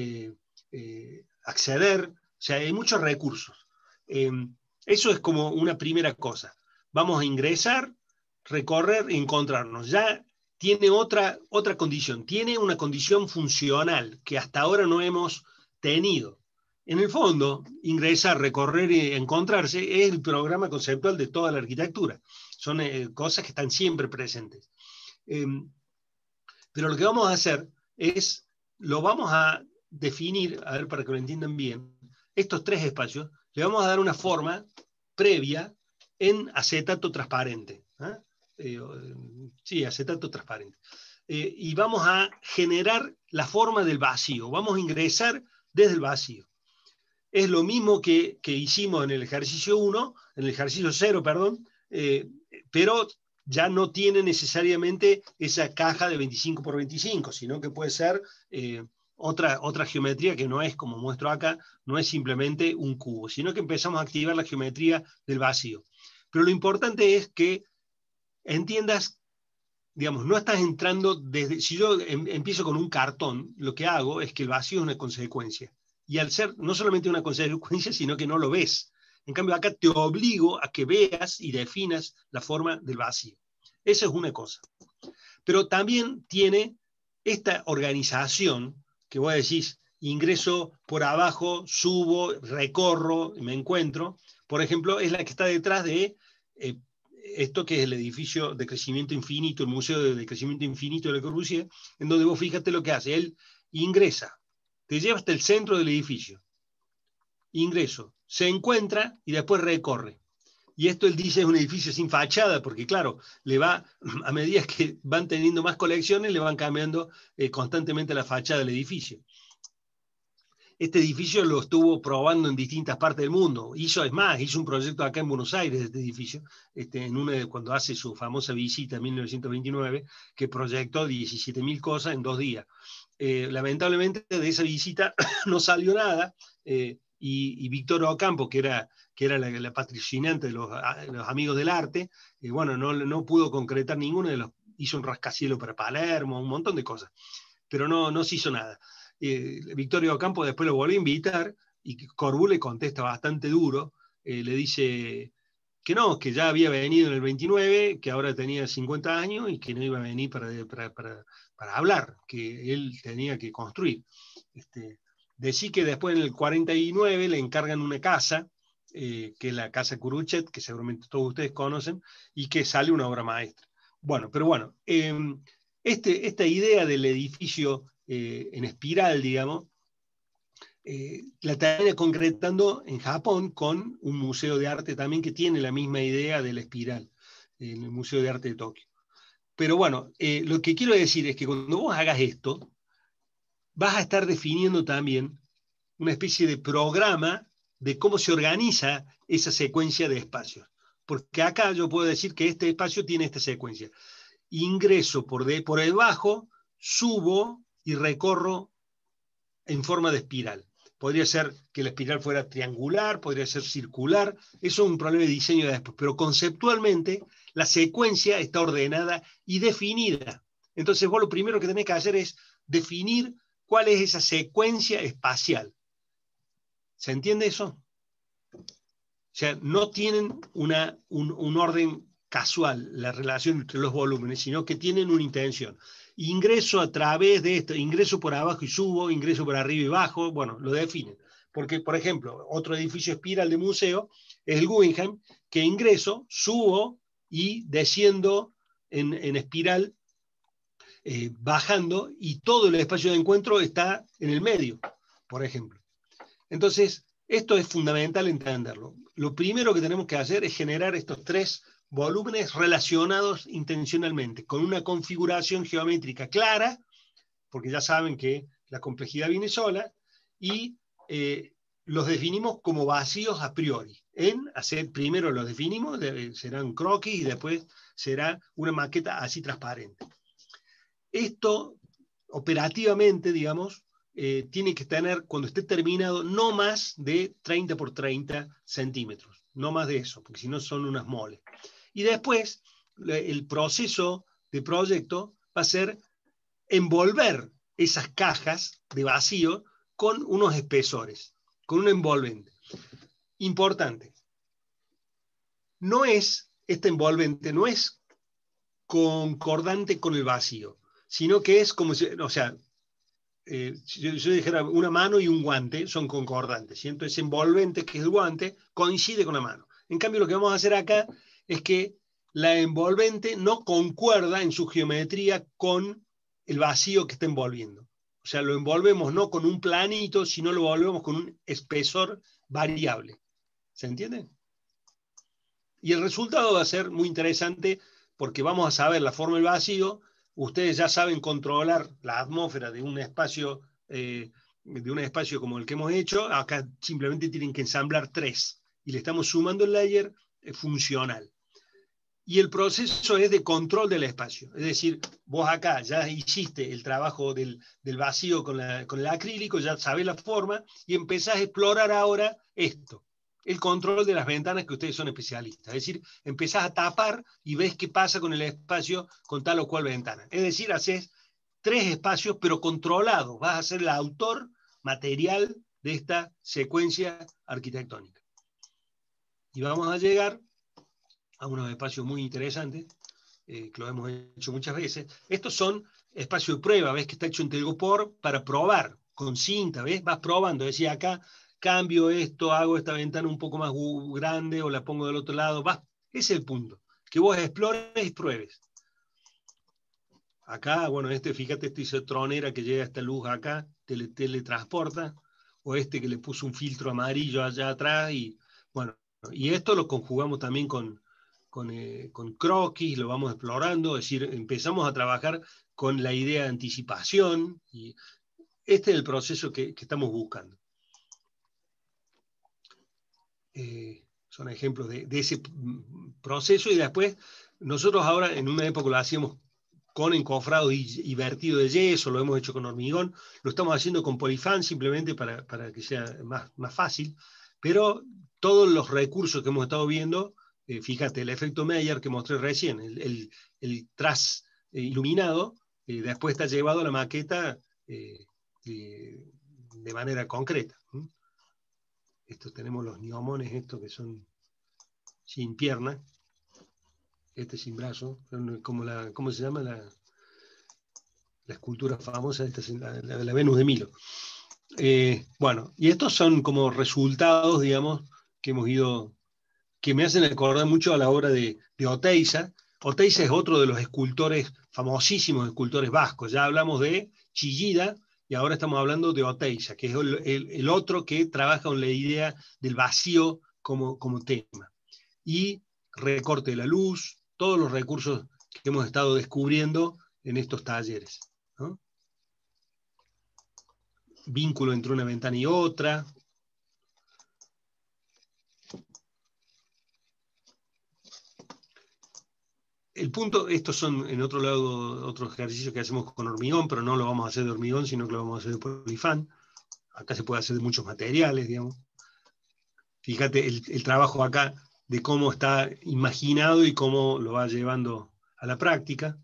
acceder. O sea, hay muchos recursos. Eso es como una primera cosa. Vamos a ingresar, recorrer y encontrarnos. Ya tiene otra condición, tiene una condición funcional que hasta ahora no hemos tenido. En el fondo, ingresar, recorrer y encontrarse es el programa conceptual de toda la arquitectura. Son cosas que están siempre presentes. Pero lo que vamos a hacer es, lo vamos a definir, a ver para que lo entiendan bien, estos 3 espacios, le vamos a dar una forma previa en acetato transparente. Sí, acetato transparente. Y vamos a generar la forma del vacío. Vamos a ingresar desde el vacío. Es lo mismo que hicimos en el ejercicio 1, en el ejercicio 0, perdón, pero ya no tiene necesariamente esa caja de 25 por 25, sino que puede ser otra geometría que no es, como muestro acá, no es simplemente un cubo, sino que empezamos a activar la geometría del vacío. Pero lo importante es que entiendas, digamos, no estás entrando desde... Si yo empiezo con un cartón, lo que hago es que el vacío es una consecuencia. Y al ser no solamente una consecuencia, sino que no lo ves. En cambio, acá te obligo a que veas y definas la forma del vacío. Esa es una cosa. Pero también tiene esta organización que vos decís, ingreso por abajo, subo, recorro, me encuentro. Por ejemplo, es la que está detrás de esto que es el edificio de crecimiento infinito, el Museo de Crecimiento Infinito de Le Corbusier, en donde vos fíjate lo que hace. Él ingresa, te lleva hasta el centro del edificio, ingreso, se encuentra y después recorre. Y esto él dice es un edificio sin fachada, porque claro, le va, a medida que van teniendo más colecciones, le van cambiando constantemente la fachada del edificio. Este edificio lo estuvo probando en distintas partes del mundo. Hizo un proyecto acá en Buenos Aires de este edificio, cuando hace su famosa visita en 1929, que proyectó 17.000 cosas en 2 días. Lamentablemente de esa visita no salió nada, y Víctor Ocampo, que era la patrocinante de los amigos del arte, bueno, no pudo concretar ninguno de los, hizo un rascacielos para Palermo, un montón de cosas, pero no se hizo nada. Victorio Ocampo después lo volvió a invitar y Corbu le contesta bastante duro, le dice que no, que ya había venido en el 29, que ahora tenía 50 años y que no iba a venir para hablar, que él tenía que construir. Decí que después en el 49 le encargan una casa, que es la Casa Curuchet, que seguramente todos ustedes conocen, y que sale una obra maestra. Bueno, pero bueno, esta idea del edificio en espiral, digamos, la termina concretando en Japón con un museo de arte también que tiene la misma idea de la espiral, en el Museo de Arte de Tokio. Pero bueno, lo que quiero decir es que cuando vos hagas esto, vas a estar definiendo también una especie de programa de cómo se organiza esa secuencia de espacios. Porque acá yo puedo decir que este espacio tiene esta secuencia. Ingreso por debajo, subo y recorro en forma de espiral. Podría ser que la espiral fuera triangular, podría ser circular, eso es un problema de diseño de después, pero conceptualmente la secuencia está ordenada y definida. Entonces vos lo primero que tenés que hacer es definir cuál es esa secuencia espacial. ¿Se entiende eso? O sea, no tienen un orden casual la relación entre los volúmenes, sino que tienen una intención. Ingreso a través de esto, ingreso por abajo y subo, ingreso por arriba y bajo, bueno, lo definen. Porque, por ejemplo, otro edificio espiral de museo es el Guggenheim, que ingreso, subo y desciendo en espiral, bajando, y todo el espacio de encuentro está en el medio, por ejemplo. Entonces, esto es fundamental entenderlo. Lo primero que tenemos que hacer es generar estos tres volúmenes relacionados intencionalmente, con una configuración geométrica clara, porque ya saben que la complejidad viene sola, y los definimos como vacíos a priori. Primero los definimos, será un croquis, y después será una maqueta así transparente. Esto, operativamente, digamos, tiene que tener, cuando esté terminado, no más de 30 por 30 centímetros. No más de eso, porque si no son unas moles. Y después, el proceso de proyecto va a ser envolver esas cajas de vacío con unos espesores, con un envolvente. Importante. Este envolvente no es concordante con el vacío, sino que es como si, o sea, si yo dijera una mano y un guante son concordantes, ¿sí? Entonces envolvente, que es el guante, coincide con la mano. En cambio, lo que vamos a hacer acá es que la envolvente no concuerda en su geometría con el vacío que está envolviendo. O sea, lo envolvemos no con un planito, sino lo envolvemos con un espesor variable. ¿Se entiende? Y el resultado va a ser muy interesante porque vamos a saber la forma del vacío. Ustedes ya saben controlar la atmósfera de un espacio como el que hemos hecho. Acá simplemente tienen que ensamblar 3 y le estamos sumando el layer funcional. Y el proceso es de control del espacio. Es decir, vos acá ya hiciste el trabajo del vacío con el acrílico, ya sabés la forma y empezás a explorar ahora esto. El control de las ventanas, que ustedes son especialistas. Es decir, empezás a tapar y ves qué pasa con el espacio con tal o cual ventana. Es decir, haces 3 espacios, pero controlados. Vas a ser el autor material de esta secuencia arquitectónica. Y vamos a llegar a unos espacios muy interesantes, que lo hemos hecho muchas veces. Estos son espacios de prueba, ves que está hecho en telgopor para probar, con cinta, ¿ves? Vas probando, decía acá, cambio esto, hago esta ventana un poco más grande o la pongo del otro lado, ese es el punto, que vos explores y pruebes. Acá, bueno, fíjate, este hizo tronera que llega esta luz acá, teletransporta, o este que le puso un filtro amarillo allá atrás, y bueno, y esto lo conjugamos también con croquis, lo vamos explorando, es decir, empezamos a trabajar con la idea de anticipación, y este es el proceso que estamos buscando. Son ejemplos de ese proceso, y después nosotros ahora en una época lo hacíamos con encofrado y vertido de yeso, lo hemos hecho con hormigón, lo estamos haciendo con Polyfan simplemente para que sea más fácil, pero todos los recursos que hemos estado viendo, fíjate, el efecto Meyer que mostré recién, el tras iluminado, después está llevado a la maqueta de manera concreta. Tenemos los niomones, estos que son sin pierna, este sin brazo, ¿cómo se llama la escultura famosa? Esta es la Venus de Milo. Bueno, y estos son como resultados, digamos, que me hacen acordar mucho a la obra de Oteiza. Oteiza es otro de los escultores, famosísimos escultores vascos. Ya hablamos de Chillida y ahora estamos hablando de Oteiza, que es el otro que trabaja con la idea del vacío como tema. Y recorte de la luz, todos los recursos que hemos estado descubriendo en estos talleres, ¿no? vínculo entre una ventana y otra. El punto, estos son en otro lado otros ejercicios que hacemos con hormigón, pero no lo vamos a hacer de hormigón, sino que lo vamos a hacer de polifán. Acá se puede hacer de muchos materiales, digamos. Fíjate el trabajo acá de cómo está imaginado y cómo lo va llevando a la práctica.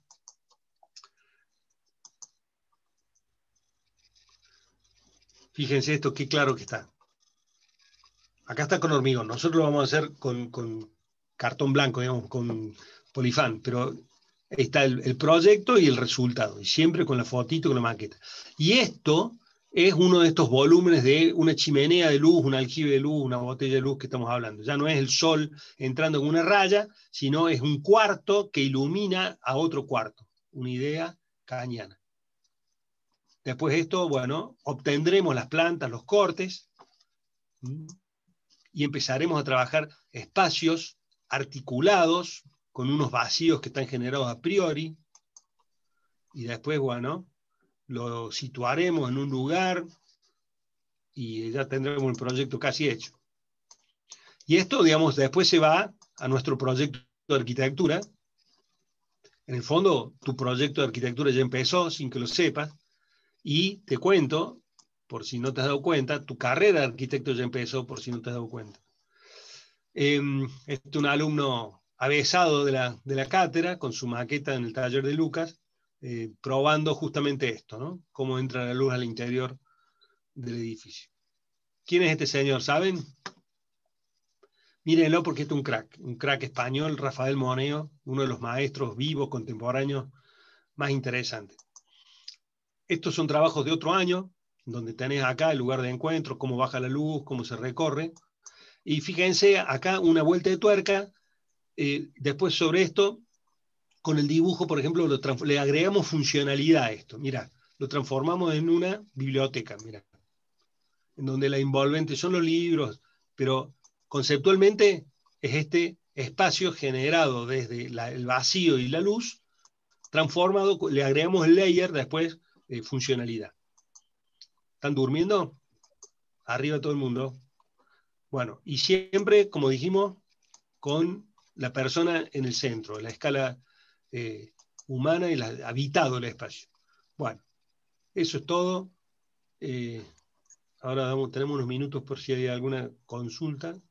Fíjense esto, qué claro que está. Acá está con hormigón. Nosotros lo vamos a hacer con cartón blanco, digamos, con polifán, pero ahí está el proyecto y el resultado, y siempre con la fotito, con la maqueta. Y esto es uno de estos volúmenes de una chimenea de luz, un aljibe de luz, una botella de luz que estamos hablando. Ya no es el sol entrando en una raya, sino es un cuarto que ilumina a otro cuarto. Una idea cañana. Después de esto, bueno, obtendremos las plantas, los cortes, y empezaremos a trabajar espacios articulados con unos vacíos que están generados a priori, y después, bueno, lo situaremos en un lugar y ya tendremos el proyecto casi hecho. Y esto, digamos, después se va a nuestro proyecto de arquitectura. En el fondo, tu proyecto de arquitectura ya empezó sin que lo sepas, y te cuento, por si no te has dado cuenta, tu carrera de arquitecto ya empezó, por si no te has dado cuenta. Este es un alumno avesado de la cátedra, con su maqueta en el taller de Lucas, probando justamente esto, ¿no? Cómo entra la luz al interior del edificio. ¿Quién es este señor? ¿Saben? Mírenlo porque este es un crack español, Rafael Moneo, uno de los maestros vivos contemporáneos más interesantes. Estos son trabajos de otro año, donde tenés acá el lugar de encuentro, cómo baja la luz, cómo se recorre. Y fíjense acá una vuelta de tuerca. Después sobre esto, con el dibujo, por ejemplo, le agregamos funcionalidad a esto. Mirá, lo transformamos en una biblioteca, mirá, en donde la envolvente son los libros, pero conceptualmente es este espacio generado desde el vacío y la luz, transformado, le agregamos el layer, después funcionalidad. ¿Están durmiendo? Arriba todo el mundo. Bueno, y siempre, como dijimos, con la persona en el centro, la escala humana y habitado el espacio. Bueno, eso es todo. Ahora tenemos unos minutos por si hay alguna consulta.